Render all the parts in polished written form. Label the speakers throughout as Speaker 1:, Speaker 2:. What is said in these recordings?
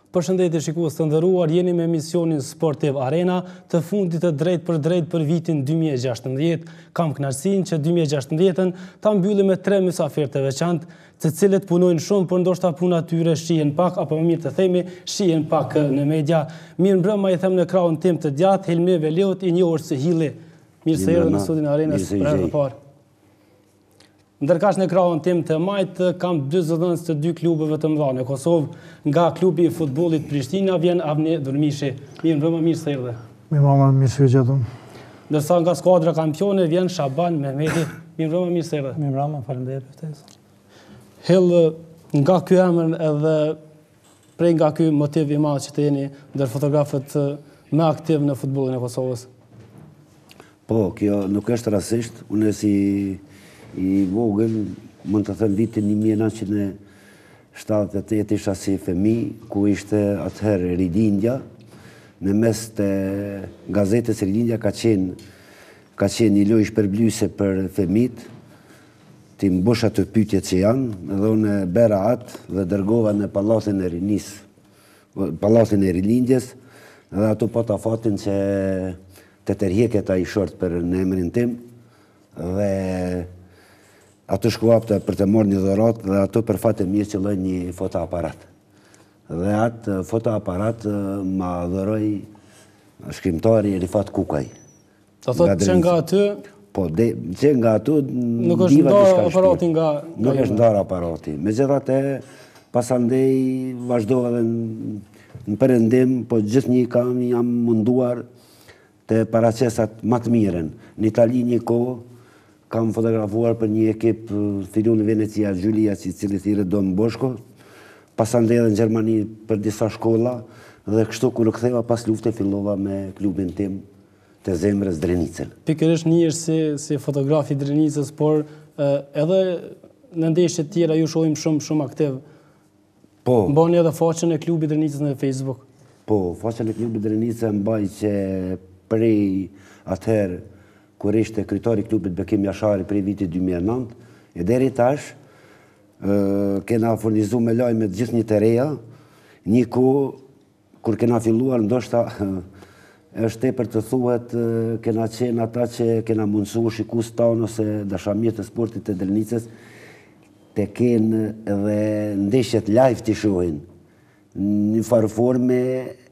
Speaker 1: Përshëndetje shikues të nderuar, jeni me emisionin Sportiv Arena, të fundit të drejt për vitin 2016. Kam kënaqësinë që 2016-ën ta mbyllim me 3 mysafirë të veçantë, të cilët punojnë shumë, por ndoshta puna tyre shihen pak, apo më mirë të themi, shihen pak në media. Mirëmbrëma, i them në krahun tim të djathtë, Helmi Veliut, i njohur si Hilli. Mirë se erdhe në studion e Arenës për herë të parë. Ndërkaq në krahun tim të majtë kam 2 zëdhënës të 2 klubeve të mëdha në Kosovë. Nga klubi i futbollit Prishtina vjen Avni Durmishi. Mirëmbrëma, mirë se erdhe.
Speaker 2: Mirëmbrëma, mirë se u gjetëm.
Speaker 1: Ndërsa nga skuadra kampione vjen Shaban Mehmeti. Mirëmbrëma, mirë se erdhe.
Speaker 3: Mirëmbrëma, faleminderit për ftesën.
Speaker 1: Hill, nga ky emër edhe prej nga ky motiv i madh që të jeni ndër fotografët më aktiv në futbollin e Kosovës.
Speaker 4: Po, kjo nuk është rastësisht. Unë si i vogël, mund të them vitin 1978 isha si fëmijë, ku ishte atëherë Rilindja, në mes të gazetës Rilindja ka qenë një lojë shpërblyese për fëmijët, ti mbush ato pyetjet që janë, edhe unë bera atë dhe dërgova në pallatin e Rinis, pallatin e Rilindjes, dhe ato po ta fatin që të tërhiqet ai short për në emrin tim, dhe ato shkuapte për të marrë një dhuratë dhe ato për fat e mirë që lloj një fotoaparat. Dhe atë fotoaparat ma dhuroi shkrimtari Rifat Kukaj.
Speaker 1: Do thotë që nga aty
Speaker 4: po, që nga aty
Speaker 1: nuk është ndarë aparati nga
Speaker 4: nuk është ndarë aparati. Megjithatë, pasandej vazhdova edhe në perëndim, po gjithnjë jam munduar të paraqesat më të mirën. Në Itali një kohë kam fotografuar për një ekip fillu në Venecia, Gjulia, i cili thirret Don Boshko, pasandej edhe në Gjermani për disa shkolla, dhe kështu kur u ktheva pas luftës fillova me klubin tim të zemrës Drenicën.
Speaker 1: Pikërisht njësh si fotograf i Drenicës, por edhe në ndeshje të tjera ju shohim shumë aktiv.
Speaker 4: Po.
Speaker 1: Mbani edhe faqen e klubit Drenicës në Facebook.
Speaker 4: Po, faqen e klubit Drenicës mbaj që prej atëherë kur ishte kryetari i klubit Bekim Jashari prej vitit 2009, e deri tash kena furnizuar me lajme të gjithë një të reja, një kohë kur kena filluar ndoshta është tepër të thuhet kena qenë ata që kena mundësuar shikues tanë ose dashamirët e sportit të Drenicës të kenë edhe ndeshjet live të shohin. Në farë forme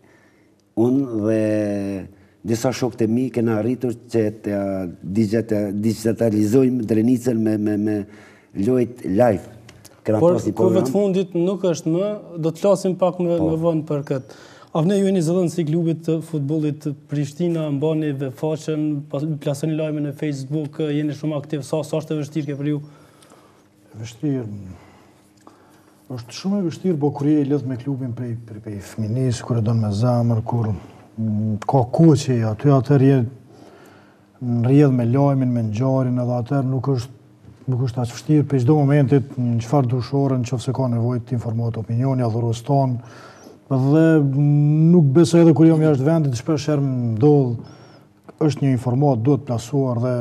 Speaker 4: unë dhe disa shokët e mi kena arritur që të digitalizojmë Drenicën me lojt live.
Speaker 1: Por kohëve të fundit nuk është më, do të flasim pak më vonë për këtë. Avne ju jeni zëdhënës i klubit të futbollit Prishtina, mbani faqen, plasoni lajme në Facebook, jeni shumë aktiv, sa është e vështirë ke për ju?
Speaker 2: Vështirë, është shumë e vështirë, po kur je i lidh me klubin prej fëminisë, kur e don me zemër, kur ka koqe, aty atëherë je në rrjedh me lajmin, me ngjarjen, edhe atëherë nuk është aq vështirë për çdo momentit në çfarë dushore, nëse ka nevojë të informohet opinioni, adhurues ton. Dhe nuk besoj edhe kur jam jashtë vendit, shpesh herë më ndodh është një informat duhet plasuar dhe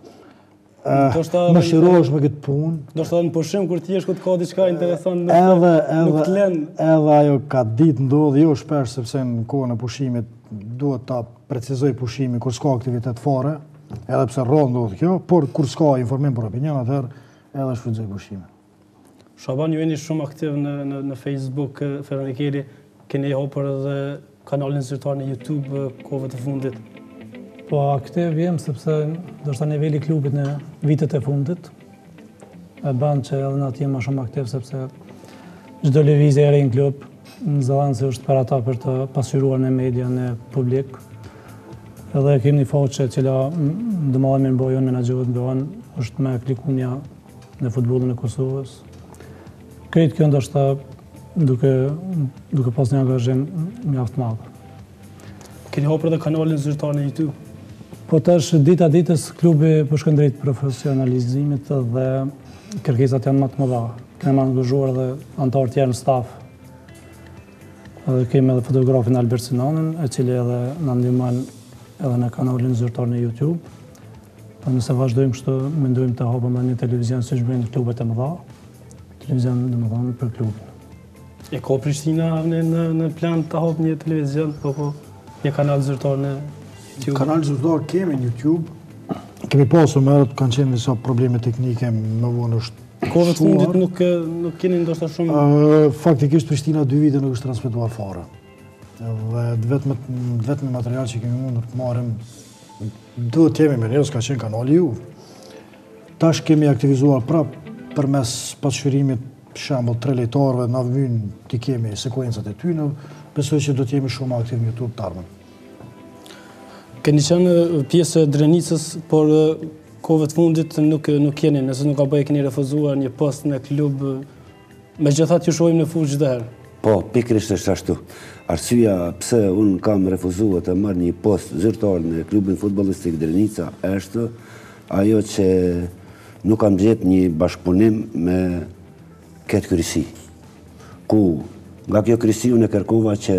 Speaker 2: më shirohesh me këtë punë.
Speaker 1: Do të thonë në pushim kur ti jesh ku të ka diçka interesante nuk të lën.
Speaker 2: Edhe ajo ka ditë ndodh, jo shpesh sepse në kohën e pushimit duhet ta precizoj pushimin kur s'ka aktivitet fare, edhe pse rrallë ndodh kjo, por kur s'ka informim për opinion, atëherë edhe shfrytëzoj pushimin.
Speaker 1: Shaban, ju jeni shumë aktiv në Facebook, Feronikeli, keni hapur edhe kanalin zyrtar në YouTube kohëve të fundit.
Speaker 3: Po aktiv jem sepse ndoshta niveli i klubit në vitet e fundit e bën që edhe na të jem më shumë aktiv sepse çdo lëvizje e re në klub në zëdhënësi është për ata për të pasqyruar në media, në publik. Edhe kemi një faqe që domosdoshmë në bojën menaxhohet bëhen është me klikunja në futbollin e Kosovës. Këtë kjo ndoshta duke pas një angazhim mjaft madh.
Speaker 1: Keni hapur edhe kanalin zyrtar në YouTube?
Speaker 3: Po tash dita ditës klubi po shkon drejt profesionalizimit dhe kërkesat janë më të mëdha. Kemi angazhuar edhe anëtar tjerë në staf. Edhe kemi edhe fotografin Albert Sinanin, e cili edhe na ndihmon edhe në kanalin zyrtar në YouTube. Po nëse vazhdojmë kështu, mendojmë të hapim një televizion siç bëjnë klubet e mëdha. Televizion domethënë për klubin.
Speaker 1: E ka Prishtina në plan të hapë një televizion, po një kanal zyrtar në YouTube?
Speaker 2: Kanal zyrtar kemi në YouTube. Kemi pasur merët, kanë qenë disa probleme teknike, më vonë është
Speaker 1: kohëve të fundit nuk keni ndoshta shumë...
Speaker 2: Faktikisht Prishtina 2 vite nuk është transmetuar fare. Dhe vetëm material që kemi mundur të marrim, duhet jemi me njerëz ka qenë kanali ju. Tash kemi aktivizuar prap përmes pasqyrimit shembull 3 lejtarëve na vyn të kemi sekuencat e tyre, besoj që do të jemi shumë aktiv në YouTube të ardhmen.
Speaker 1: Keni qenë pjesë e Drenicës, por kohëve të fundit nuk keni, nëse nuk ka bëjë keni refuzuar një post në klub, megjithatë ju shohim në fushë çdo herë.
Speaker 4: Po, pikërisht është ashtu. Arsyeja pse unë kam refuzuar të marr një post zyrtar në klubin futbollistik Drenica është ajo që nuk kam gjetë një bashkëpunim me këtë kryesi. Ku nga kjo kryesi unë e kërkova që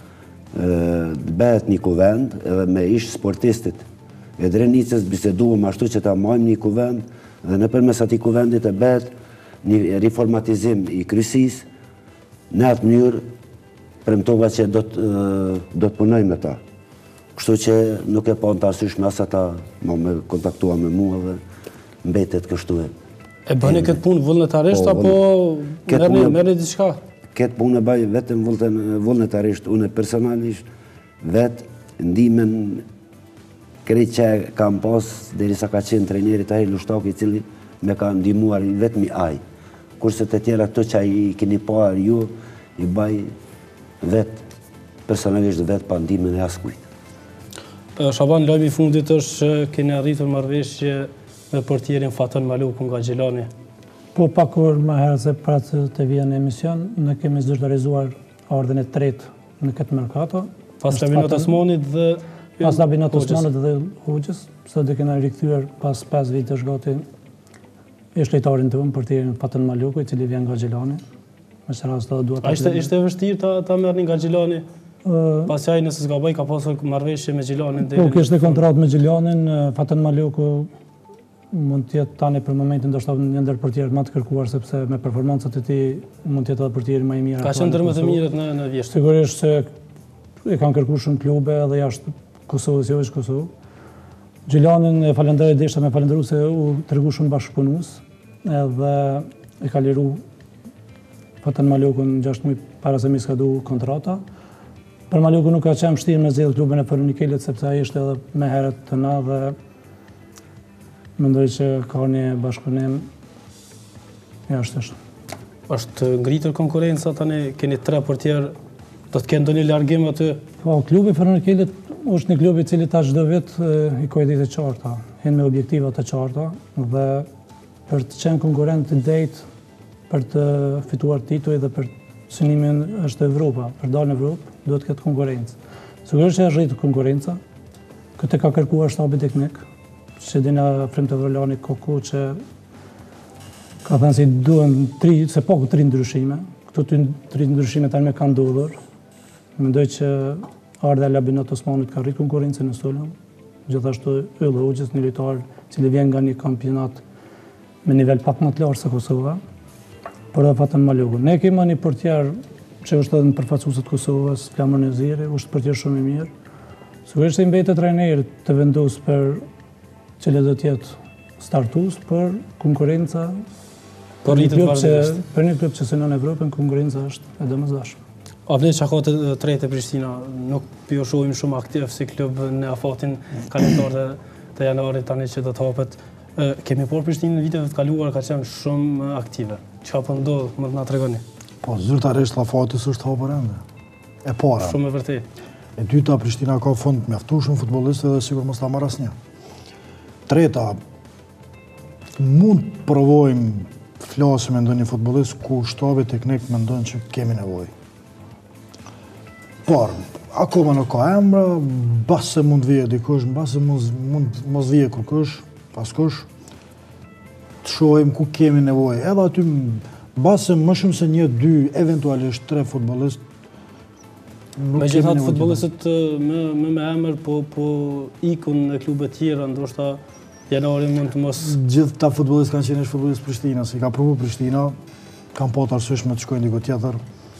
Speaker 4: të bëhet një kuvend edhe me ish sportistit e Drenicës biseduam ashtu që ta marrim një kuvend dhe nëpërmes atij kuvendit të bëhet një riformatizim i kryesisë. Në atë mënyrë premtova që do të punoj me ta. Kështu që nuk e pa në arsysh me as ata me kontaktua me mua dhe mbetet kështu e.
Speaker 1: E bëni këtë punë vullnetarisht apo merrni diçka?
Speaker 4: Këtë punë e bëj vetëm vullnetarisht, unë personalisht vetë ndimen krejt që kam pas derisa ka qenë trajneri Tahir Lushtaki i cili me ka ndihmuar vetëm ai. Kurse të tjera ato që i keni parë ju, i baj vetë, personalisht vetë pa ndihmën e askujt.
Speaker 1: Shaban, lajmi i fundit është që keni arritur marrëveshje me portierin Faton Maluku nga Xhelani.
Speaker 3: Po pakur më herë se pra të vjen në emision, ne kemi zyrtarizuar ardhen e tretë në këtë merkato.
Speaker 1: Pas Labinot Osmanit dhe...
Speaker 3: Pas Labinot Osmanit dhe Hoxhës, se dhe kena rikthyer pas 5 vitesh gati ishte lejtarin të unë, portierin Faton Maluku, i cili vjen nga Xhelani. Me që rast të duhet...
Speaker 1: A ishte vështirë ta merrni nga Xhelani? Pas qaj nëse s'ka bëj, ka pasur marrëveshje me Xhelanin?
Speaker 3: Po, kishte kontratë me Xhelanin, Faton Maluku mund të jetë tani për momentin ndoshta një ndër portierët më të kërkuar sepse me performancat e tij mund të jetë edhe portieri më i mirë.
Speaker 1: Ka qenë ndër më të mirët në vjesht.
Speaker 3: Sigurisht se e kanë kërkuar shumë klube edhe jashtë Kosovës, jo është Kosovë. Xhelanin e falenderoj desha me falendëru se u tregu shumë bashkëpunues edhe e ka liru Faton Malukun 6 muaj para se mi skadu kontrata. Për Maluku nuk ka qenë vështirë me zgjedhë klubin e Ferronikelit sepse ai ishte edhe më herët të na dhe mendoj që ka një bashkëpunim jashtëzakonshëm.
Speaker 1: Është ngritur konkurenca tani, keni 3 portier, do të kenë ndonjë largim aty?
Speaker 3: Po, klubi Ferronikelit është një klub i cili ta çdo vit i ka ditë të qarta, hen me objektiva të qarta dhe për të qenë konkurrent i drejtë për të fituar titull dhe për synimin është Evropa, për dalë në Evropë duhet të ketë konkurrencë. Sigurisht që është rritur konkurrenca, këtë ka kërkuar shtabi teknik, që dina Frem të Vrolani Koko që ka thënë se duhen 3 ndryshime. Këto 3 ndryshime tani me kanë ndodhur. Mendoj që ardha e Labinot Osmanit ka rritur konkurrencën në Sulm. Gjithashtu Yll Hoxhës, një lojtar cili vjen nga një kampionat me nivel pak më të lartë se Kosova, por edhe Faton Maluku. Ne kemi një portier që është edhe në përfaqësues të Kosovës, Flamur Neziri, është portier shumë i mirë. Sigurisht se i mbetet trajneri të vendos për cili do të jetë startues për konkurenca për një klub që synon Evropën, konkurenca është e domosdoshme.
Speaker 1: A vlen që ka të tretë e Prishtina, nuk po shohim shumë aktiv si klub në afatin kalentar të janarit tani që do të hapet. Kemi por Prishtinë në viteve të kaluara ka qenë shumë aktive. Çfarë po ndodh, mund na tregoni?
Speaker 2: Po zyrtarisht afatis është hapur ende. E para.
Speaker 1: Shumë e vërtetë.
Speaker 2: E dyta, Prishtina ka fond mjaftueshëm futbollistë dhe sigur mos ta marr asnjë. Treta, mund provojmë flasim me ndonjë futbollist ku shtabi teknik mendon që kemi nevojë. Por, akoma nuk ka emra, bas se mund vije dikush, bas se mund mos vije kërkush, paskush, të shohim ku kemi nevojë. Edhe aty, bas se më shumë se 1-2, eventualisht 3 futbollistë,
Speaker 1: me gjithatë futbollistët me emër, po ikun në klube tjera, ndoshta janari mund të mos...
Speaker 2: Gjithë ta futbollistë kanë qenë futbollistë Prishtinës, i ka provu Prishtina, kanë pa të arsyeshme të shkojnë diku tjetër.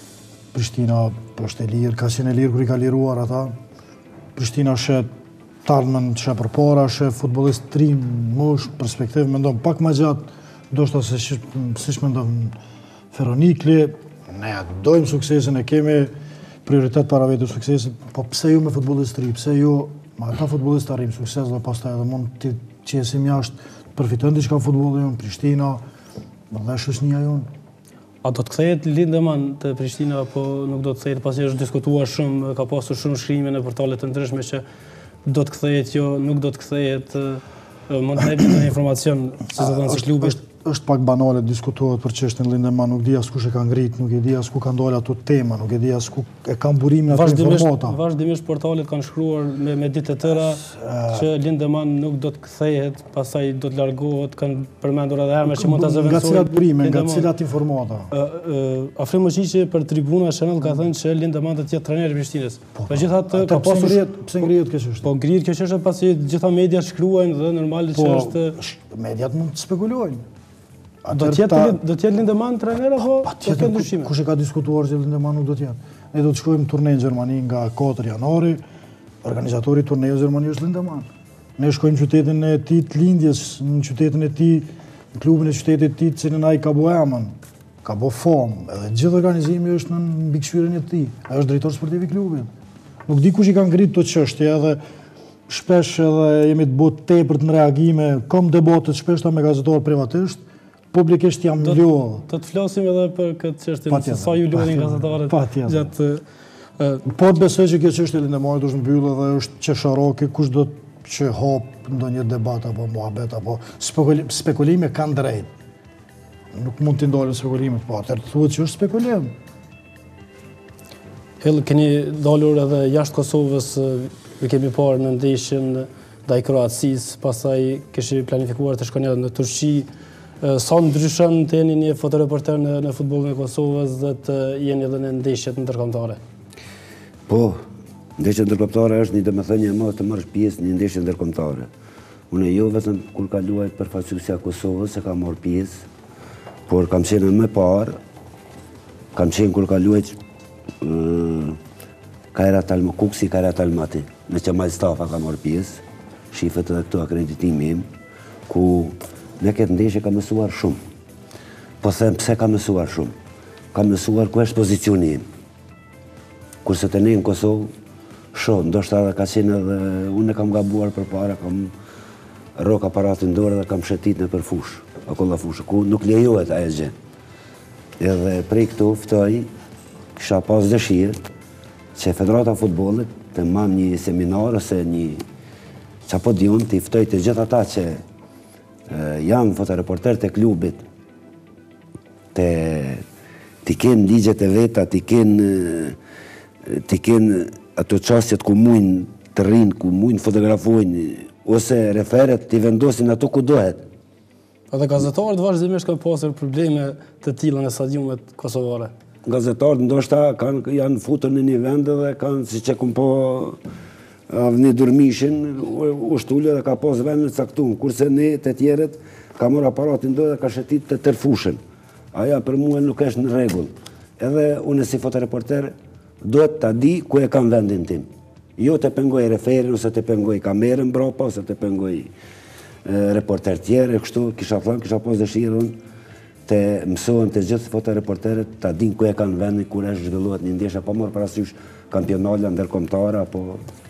Speaker 2: Prishtina është e lirë, ka qenë e lirë kur i ka liruar ata. Prishtina është talmen që përpara, është futbolist trim, mosh, perspektiv, mendon pak më gjatë, do shta se siç mendon Feronikli, ne dojmë suksesin, e kemi prioritet para vetë suksesit, po pse ju me futbolist tri, pse ju me ata futbolist arrim sukses dhe pastaj edhe mund të qesim jashtë, përfitojnë diçka futbolli jonë, Prishtina, dhe shoqënia jonë.
Speaker 1: A do të kthehet Lindemann te Prishtina apo nuk do të kthehet, pasi është diskutuar shumë, ka pasur shumë shkrime në portale të ndryshme që do të kthehet, jo, nuk do të kthehet, mund të jepni një informacion se do të thonë se klubi
Speaker 2: është pak banale diskutohet për çështën Lindemann, nuk di as kush e ka ngrit, nuk e di as ku ka ndalë ato tema, nuk e di as ku e ka burimin ato informata.
Speaker 1: Vazhdimisht portalet kanë shkruar me ditë të tëra që Lindemann nuk do të kthehet, pastaj do të largohet, kanë përmendur edhe herë që mund ta zëvendësojnë.
Speaker 2: Nga cilat burime, nga cilat informata?
Speaker 1: Afrim Moqiqi për Tribuna Channel ka thënë që Lindemann do të jetë trajner i Prishtinës. Megjithatë ka pasur
Speaker 2: pse ngrihet kjo çështje?
Speaker 1: Po ngrihet kjo çështje pasi gjitha mediat shkruajnë dhe normale që është
Speaker 2: mediat mund të spekulojnë.
Speaker 1: Do të jetë Lindemann trajner apo do të ketë ndryshime?
Speaker 2: Kush e ka diskutuar që Lindemann nuk do të jetë? Ne do të shkojmë turne në Gjermani nga 4 janari, organizatori i turnejës në Gjermani është Lindemann. Ne shkojmë në qytetin e tij të lindjes, në qytetin e tij, në klubin e qytetit të tij, cilën ai ka bo emën, ka bo famë, edhe gjithë organizimi është në mbikëqyrjen e tij. Ai është drejtor sportiv i klubit. Nuk di kush i ka ngritur këtë çështje, edhe shpesh edhe jemi të bëu tepër në reagime, kam debate shpesh me gazetarë privatisht. Publikisht jam lullë.
Speaker 1: Do të flasim edhe për këtë çështje, se sa ju lullin gazetarët gjatë...
Speaker 2: Po të besoj që kjo çështje Lindemannit është mbyllë dhe është qesharoke, kush do që hapë ndonjë debat apo muhabet apo spekulime kanë drejt. Nuk mund t'i ndalën spekulimet, po atër të thuhet që është spekulim.
Speaker 1: Keni dalur edhe jashtë Kosovës, kemi parë në ndeshjen ndaj Kroacisë, pastaj kishte planifikuar të shkoni edhe në Turqi. Sa ndryshon të jeni një fotoreporter në futbollin e Kosovës dhe të jeni edhe në ndeshjet ndërkombëtare?
Speaker 4: Po, ndeshjet ndërkombëtare është një domethënie e madhe të marrësh pjesë në ndeshje ndërkombëtare. Unë jo vetëm kur ka luajtur përfaqësuesja e Kosovës se kam marrë pjesë, por kam qenë më parë, kam qenë kur ka luajtur Kajrat Almakuksi, Kajrat Almaty. Në Qemal Stafa kam marrë pjesë, shifet edhe këtu akreditimi im, ku në këtë ndeshje ka mësuar shumë. Po them pse ka mësuar shumë. Ka mësuar ku është pozicioni im. Kurse të ne në Kosovë, shumë, ndoshta edhe ka qenë edhe unë e kam gabuar përpara, kam rrok aparatin dorë dhe kam shetit në përfush, akolla fushë, ku nuk lejohet ajo gjë. Edhe prej këtu ftoj, kisha pas dëshirë që Federata Futbollit të mam një seminar ose një qapo diun të i ftoj të gjithë ata që janë fotoreporter të klubit, të kenë ligjet e veta, të kenë ato qasjet ku mujnë të rinë, ku mujnë fotografojnë, ose referet të i vendosin ato ku dohet.
Speaker 1: Edhe gazetarët vazhdimisht kanë pasur probleme të tilla në stadiumet kosovare.
Speaker 4: Gazetarët ndoshta janë futur në një vend dhe kanë, si që kumë po Avni Durmishin, u shtullë dhe ka pas vendin caktuar, kurse ne të tjerët ka marrë aparatin dorë dhe ka shetit të tërfushën. Aja për mua nuk është në rregull. Edhe unë si fotoreporter duhet ta di ku e kam vendin tim. Jo të pengoj referin, ose të pengoj kamerën mbrapa, ose të pengoj reporter tjerë, kështu kisha pas dëshirën të mësohen të gjithë fotoreporterët ta din ku e kanë vendin kur është zhvilluar një ndeshje, pa marrë parasysh kampionale ndërkombëtare apo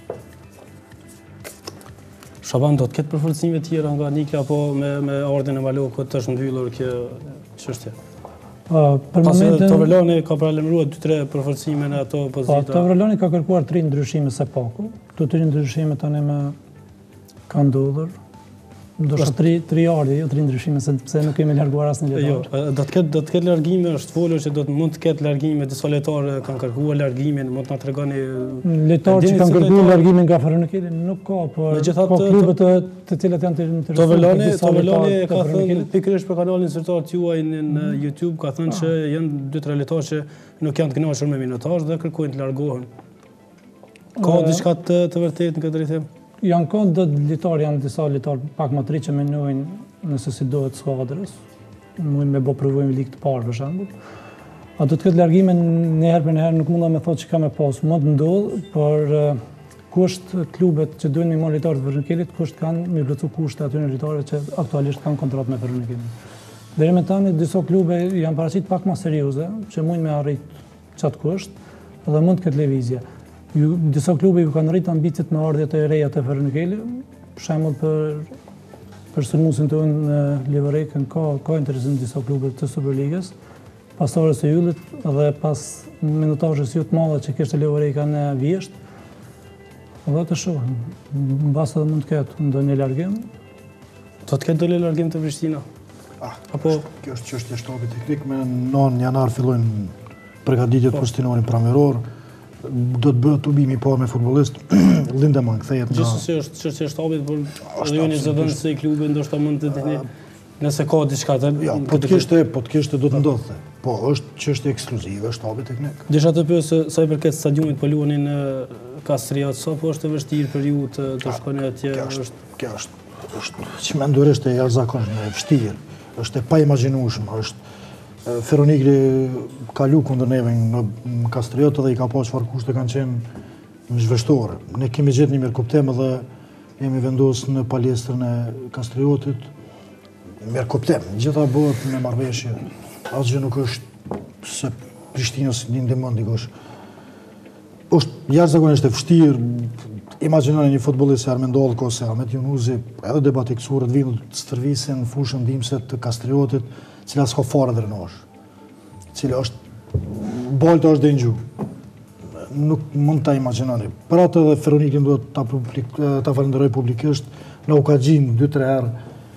Speaker 1: Shaban, do të ketë përforcime tjera nga Nikla, apo me ardhin e Malokut të është mbyllur kjo çështje? Pasi Toverlani ka paralajmëruar 2-3 përforcime në ato pozita.
Speaker 3: Toverlani ka kërkuar 3 ndryshime së paku. Këto 3 ndryshime tani më kanë ndodhur. Ndoshta 3 ardhje, jo 3 ndryshime, sepse nuk kemi larguar asnjë lojtar.
Speaker 1: Jo, do të ketë largime, është folur që mund të ketë largime, disa lojtarë kanë kërkuar largimin, mund të na tregoni.
Speaker 3: Lojtarë që kanë kërkuar largimin nga Feronikeli nuk ka, por ka klube të cilat janë të interesuar.
Speaker 1: Toverlani ka thënë pikërisht për kanalin zyrtar tuaj në YouTube, ka thënë që janë 2-3 lojtarë që nuk janë të kënaqur me minutazh dhe kërkojnë të largohen. Ka diçka të vërtetë në këtë drejtim?
Speaker 3: Janë kënd dhe litarë, janë disa litarë pak më të ri që menojnë nëse si dohet skuadrës. Mujnë me bo provojmë ligë të parë, për shembull. Ato të këtë largime në herë për në herë nuk munda me thotë që ka me pas. Mund të ndodhë, por kusht klubet që duhen me monitorë të Ferronikëlit, kusht kanë me vlerësu kushte aty në rritore që aktualisht kanë kontratë me Ferronikëlin. Deri me tani, disa klube janë paraqitur pak më serioze, që mund me arrit çat kusht dhe mund të ketë lëvizje. Disa klube ju kanë rrit ambicet me ardhjet e reja të Ferronikëlit, për shembull për sulmuesin tonë në Liverpool ka interesim disa klube të Superligës, pastorës së Yllit dhe pas minutazhës jo të madhe që kishte Liverpool në vjesht. Dhe të shohim, mbas edhe mund të ketë ndonjë largim.
Speaker 1: Do të ketë ndonjë largim të Prishtina? Apo
Speaker 2: kjo është çështje shtabi teknik, me 9 janar fillojnë përgatitjet për shtinorin pranveror. Do të bëhet tubimi i parë me futbollist, Lindemann kthehet nga.
Speaker 1: Gjithsesi është çështje shtabit, por edhe një zëdhënës se i klubi ndoshta mund të dini nëse ka diçka të.
Speaker 2: Jo, po të kishte do të ndodhte. Po është çështje ekskluzive shtabi teknik.
Speaker 1: Desha të pyes sa i përket stadiumit po luani në Kastriat, sa po është e vështirë për ju të shkoni atje?
Speaker 2: Kjo është çmendurisht e jashtëzakonshme, e vështirë. Është e paimagjinueshme, është Ferronikëli ka lu kundër neve në Kastriot dhe i ka pas çfarë kushte kanë qenë në zhveshtore. Ne kemi gjetë një mirë kuptim dhe jemi vendosur në palestrën e Kastriotit. Mirë kuptim, gjitha bëhet me marrëveshje. Asgjë nuk është se Prishtinës një ndihmon dikush. Është jashtëzakonisht e vështirë. Imagjinoni një futbollist se Armendol ose Ahmet Junuzi, edhe debati kësurët vinë të stërvisin fushën ndihmëse të Kastriotit, cila s'ka fare drenash, cila është bolta është dëngju. Nuk mund ta imagjinoni. Për atë edhe Ferronikëlin duhet ta falenderoj publikisht, na u ka gjinë 2-3 herë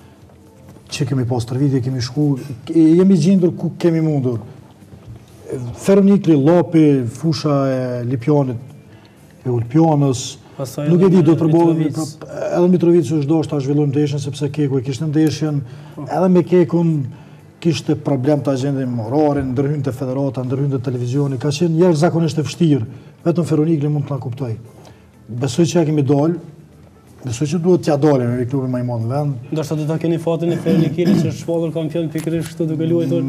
Speaker 2: që kemi pas stërvitje, kemi shku, jemi gjendur ku kemi mundur. Ferronikëli, Llopi, fusha e Lipjanit, e Ulpjanës, nuk e di, do të përbohet edhe Mitrovic është do ta zhvillojmë ndeshjen sepse Keku e kishte ndeshjen, edhe me Kekun kishte problem të agjendën morale, ndërhyrjen te federata, ndërhyrjen te televizioni, ka qenë jashtëzakonisht e vështirë. Vetëm Ferronikëli mund të na kuptoj. Besoj që ja kemi dal, besoj që duhet t'ja dalim me klubin më i madh në vend.
Speaker 1: Ndoshta do ta keni fatin e Ferronikëlit që është shpallur kampion pikërisht kështu duke luajtur.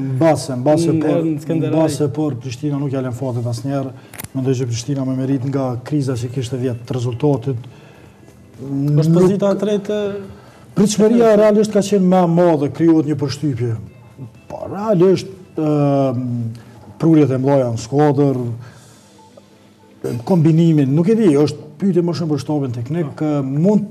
Speaker 2: Mbase por Prishtina nuk ja lën fatet asnjëherë. Mendoj që Prishtina me merit nga kriza që kishte vjet rezultatit.
Speaker 1: Është pozita e tretë.
Speaker 2: Pritshmëria realisht ka qenë më e madhe, krijohet një përshtypje. Po realisht prurjet e mëdha në skuadër, kombinimin, nuk e di, është pyetje më shumë për shtabin teknik, mund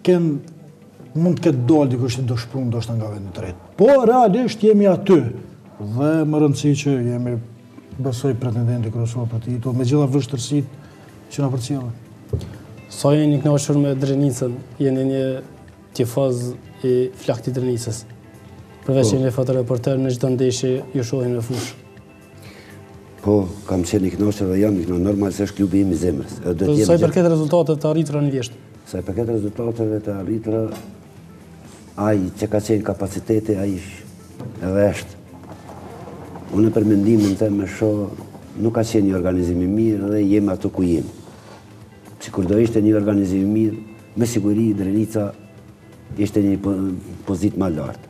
Speaker 2: të ketë dalë dikush që do shprum ndoshta nga vendi i tretë. Po realisht jemi aty dhe më rëndësi që jemi besoj pretendenti kryesor për titull, me gjitha vështirësitë që na përcjellin.
Speaker 1: Sa jeni kënaqur me Drenicën? Jeni një tifoz i flaktit Drenicës. Përveç që një fotoreporter në çdo ndeshje ju shohin në fushë.
Speaker 4: Po, kam qenë i kënaqur dhe jam i kënaqur, normalisht është klubi im i zemrës.
Speaker 1: Sa i përket rezultateve të arritura në vjesht?
Speaker 4: Sa i përket rezultateve të arritura, ai që ka qenë kapaciteti, ai edhe është. Unë për mendimin tim me shoh nuk ka qenë një organizim i mirë dhe jemi ato ku jemi. Sikur do ishte një organizim i mirë, me siguri Drenica ishte një pozitë më lartë.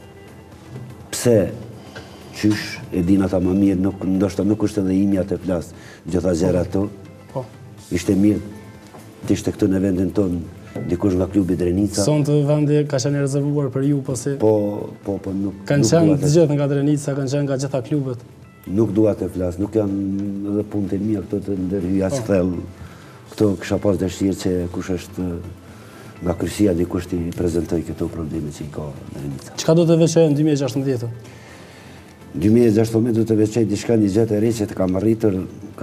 Speaker 4: Pse qysh e din ata më mirë, ndoshta nuk është edhe imja të flas gjitha gjëra ato. Ishte mirë të ishte këtu në vendin tonë dikush nga klubi Drenica.
Speaker 1: Sonte vendi ka qenë rezervuar për ju, pasi
Speaker 4: po nuk
Speaker 1: kanë qenë të gjithë nga Drenica, kanë qenë nga gjitha klubet.
Speaker 4: Nuk dua të flas, nuk janë edhe punët e mia këto të ndërhyj as thellë. Këto kisha pas dëshirë që kush është nga krysia dikush t'i prezentoj këto probleme që i ka Drenica.
Speaker 1: Çka do të veçojë në 2016?
Speaker 4: 2016 do të veçoj diçka një gjë e re që të kam arritur,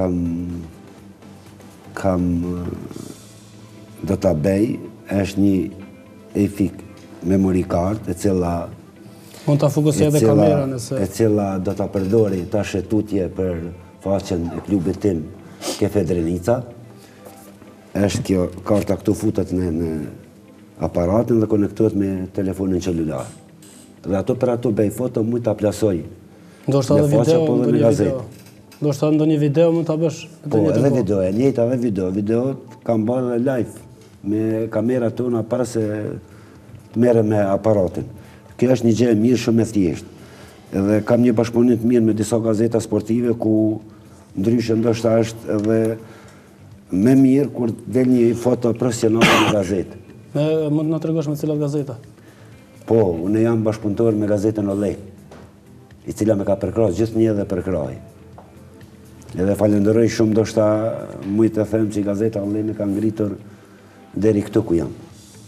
Speaker 4: do ta bëj, është një EFIC memory card, e cila
Speaker 1: mund ta fokusoj edhe kamerën nëse
Speaker 4: e cila do ta përdori tash tutje për faqen e klubit tim Kefe Drenica. Është kjo karta këtu futet në aparatin dhe konektohet me telefonin celular. Dhe ato për ato bëj foto, mund ta plasoj.
Speaker 1: Ndoshta edhe video, ndoshta ndonjë video mund ta bësh.
Speaker 4: Po, edhe video, e njëjta edhe video. Videot kam bërë live me kamera tona para se të merrem me aparatin. Kjo është një gjë e mirë, shumë e thjeshtë. Edhe kam një bashkëpunim të mirë me disa gazeta sportive ku ndryshe ndoshta është edhe më mirë kur del një foto profesionale në gazetë.
Speaker 1: Mund na tregosh me cilat gazeta?
Speaker 4: Po, unë jam bashkëpunëtor me gazetën Olej, i cila me ka përkrahë gjithnjë dhe përkrahej. Edhe falenderoj shumë, ndoshta mujt të them që gazeta Olej më ka ngritur deri këtu ku jam.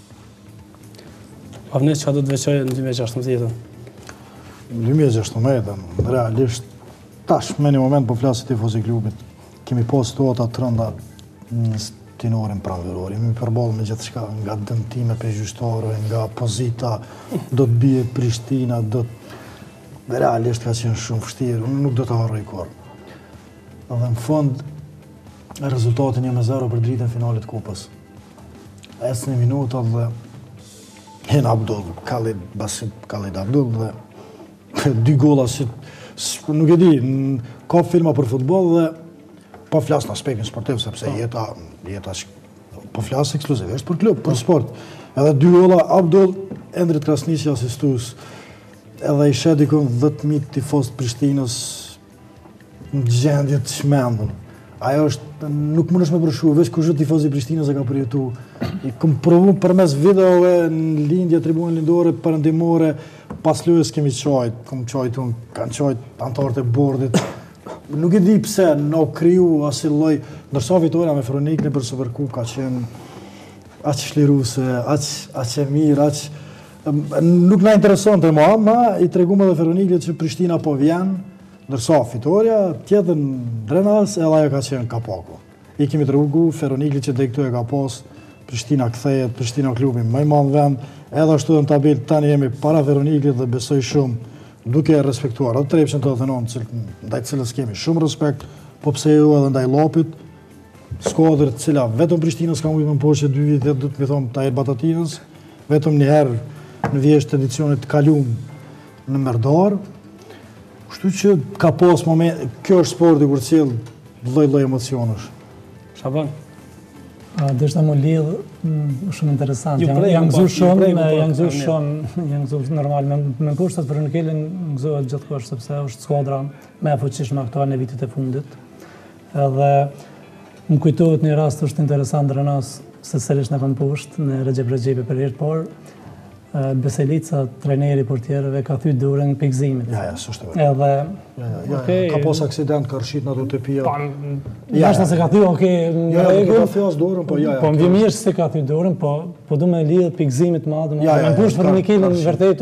Speaker 1: Avnes çfarë do të veçojë në 2016-ën?
Speaker 2: Në 2016-ën, realisht, tash me një moment po flasit tifosi klubit, kemi pas situata të rënda në stinorin pranveror. Jemi përballë me gjithçka, nga dëmtime përgjyqësore, nga pozita, do të bie Prishtina, realisht ka qenë shumë vështirë, unë nuk do të harroj kurrë. Dhe në fund, rezultatin 1-0 për dritën finalit kupës. Esë një minuta dhe Hen Abdull, Khalid Abdull dhe 2 gola si nuk e di, ka filma për futbol dhe po flas në aspektin sportiv sepse jeta po flas ekskluzivisht për klub, për sport. Edhe 2 gola Abdull, Endrit Krasniqi asistus, edhe i shedikon 10.000 tifoz të Prishtinës në gjendje të shmendur. Ajo është, nuk mundesh me përshu, veç kush është tifoz i Prishtinës e ka përjetu. I kom provu përmes videove në lindje, tribunën lindore, perëndimore, pas lojës kemi qajt, kom qajt unë, kanë qajt antarët e bordit. Nuk e di pse, në kriju asil loj, ndërsa Vitoria me Feroniklin për Superkup ka qenë aq shliruse, aq e mirë, nuk na intereson të mua, ma i treguam edhe Feroniklit që Prishtina po vjen, ndërsa Vitoria, tjetër në Drenas, edhe ajo ka qenë kapaku. I kemi tregu Feroniklit që dhe këtu e ka pas, Prishtina kthehet, Prishtina klubi më i madh vend, edhe ashtu në tabelë tani jemi para Feroniklit dhe besoj shumë duke e respektuar atë trepshin 89, ndaj cilës kemi shumë respekt, po pse jo edhe ndaj Llapit, skuadër të cila vetëm Prishtinës ka mujtë më poshtë 2 vite, do të më thonë Tahir Batatinës, vetëm një herë në vjesht edicionit kalum në Merdar. Kështu që ka pas moment, kjo është sporti kur cil lloj emocionesh.
Speaker 1: Shaban.
Speaker 3: Deshta më lidh shumë interesant. Janë gëzuar shumë, normal me kushtet për në kelin gëzohet gjithkohë sepse është skuadra më e fuqishme aktuale në vitet e fundit. Edhe më kujtohet një rast është interesant Drenas se sërish në kanë poshtë në Recep Rexhepi për herë të parë. Beselica, trajneri portierëve, ka thyt dorën pikëzimit.
Speaker 2: Ja, s'është vërtet.
Speaker 3: Edhe
Speaker 2: ka pas aksident, ka rshit në ato të pia.
Speaker 3: Ndoshta se ka thyt,
Speaker 2: ka thyt dorën, po ja.
Speaker 3: Po më vjen mirë se ka thyt dorën, po du me lidh pikëzimit të madh. Me poshtë për Mikelin vërtet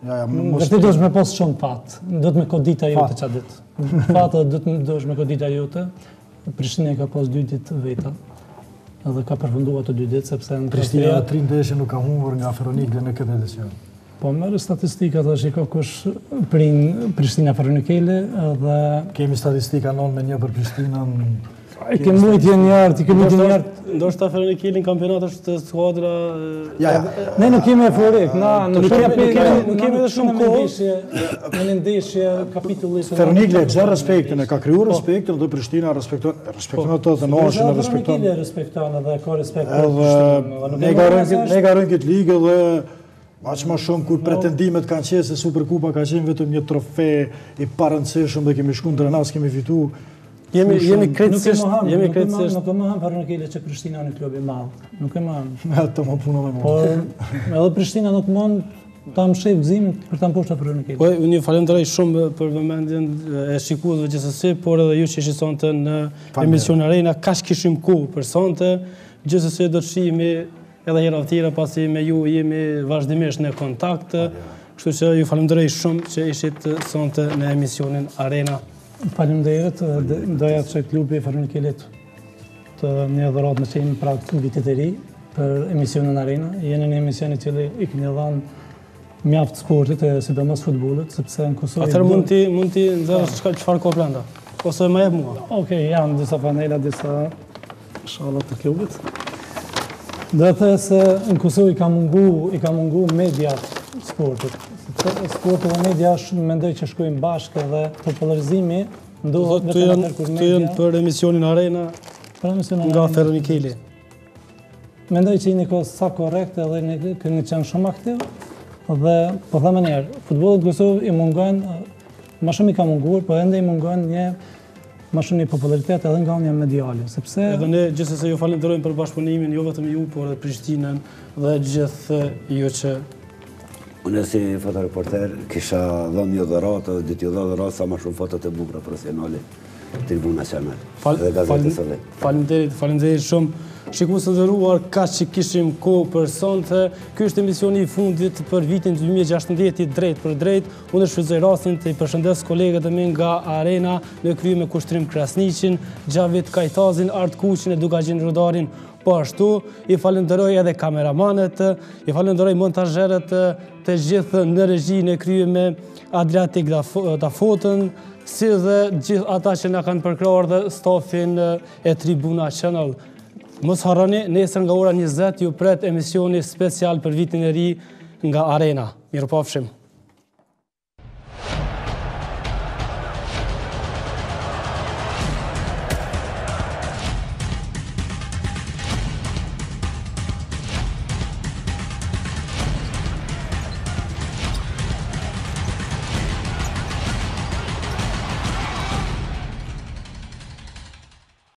Speaker 3: është me pas shumë fat. Do të me kodita jote çfarë ditë. Fata do të me kodita jote. Prishtina ka pas 2 ditë veta. Edhe ka përfunduar të 2 ditë sepse në
Speaker 2: Prishtina 3 ndeshje nuk ka humbur nga Feronikli në këtë edicion.
Speaker 3: Po merr statistikat dhe shiko kush prin Prishtina Feronikli dhe
Speaker 2: kemi statistika 9-1 për Prishtinën.
Speaker 3: Ke mujtje një artë,
Speaker 1: Ndoshta Feronikli në kampionat është skuadra...
Speaker 3: Ne nuk kemi euforik, nuk
Speaker 1: kemi edhe shumë kohë.
Speaker 3: Në një ndeshje kapitullit...
Speaker 2: Feronikli e gjerë respektin, e ka kryu respektin dhe Prishtina respekton ato të noshën, respekton...
Speaker 3: Feronikli respekton edhe ka respekt
Speaker 2: për ne ka rënë këtë ligë dhe aq më shumë kur pretendimet kanë qenë se Superkupa ka qenë vetëm një trofe i parëndësishëm dhe kemi shkuar në Drenas, kemi fitu.
Speaker 1: Jemi krejtësisht...
Speaker 3: Nuk e më hanë Feronikli që Prishtina në klubi madh. Nuk e më hanë.
Speaker 2: Ato më punën e
Speaker 3: Po edhe Prishtina nuk mund ta mshef gëzimin për ta mposhtur Feronikli.
Speaker 1: Po unë ju falenderoj shumë për vëmendjen e shikuesve gjithsesi, por edhe ju që ishi sonte në emision Arena, kaq kishim kohë për sonte. Gjithsesi do të shihemi edhe hera tjera pasi me ju jemi vazhdimisht në kontakt. Kështu që ju falenderoj shumë që ishit sonte në emisionin Arena.
Speaker 3: Faleminderit, doja që klubi Feroniklit të një dhuratë në qenë pra në vitet e ri për emisionin Arena. Jeni një emision i cili i keni dhënë mjaft sportit e sidomos futbollit, sepse në Kosovë...
Speaker 1: Atëherë mund t'i nxjerrësh çfarë ka planda? Ose më jep mua?
Speaker 3: Okej, janë disa panela, disa shallat të klubit. Do të thënë se në Kosovë i ka mungu media sportit. Sporti dhe media mendoj që shkojnë bashkë dhe popularizimi ndohet vetëm atëherë kur media...
Speaker 1: Të jenë për emisionin Arena nga Feronikli.
Speaker 3: Mendoj që jeni sa korrekt edhe ne kemi qenë shumë aktiv dhe po them një herë, futbollit Kosovë i mungon ma shumë i ka mungur, po ende i mungon një ma shumë një popularitet edhe nga një mediale, sepse...
Speaker 1: Edhe ne gjithsesi ju falenderojmë për bashkëpunimin, jo vetëm ju, por edhe Prishtinën dhe gjithë ju që...
Speaker 4: Unë si fotoreporter kisha dhënë një dhuratë, dhe t'ju dha dhuratë sa ma shumë fotot e bukura profesionale Tribuna Nacional dhe Gazetës së Re.
Speaker 1: Faleminderit shumë. Shikues të nderuar, kaq që kishim kohë për sonte. Ky është emisioni i fundit për vitin 2016 i Drejt për Drejt. Unë shfrytëzoj rastin të i përshëndes kolegët e mi nga Arena në krye me Kushtrim Krasniqin, Xhavit Kajtazin, Art Kuqin e Dugaxhin Rudarin. Po ashtu, i falenderoj edhe kameramanët, i falenderoj montazherët të gjithë në regji në krye me Adriatik Dafotën, si dhe gjithë ata që na kanë përkrahur dhe stafin e Tribuna Channel. Mos harroni, nesër nga ora 20 ju pret emisioni special për vitin e ri nga Arena. Mirupafshim.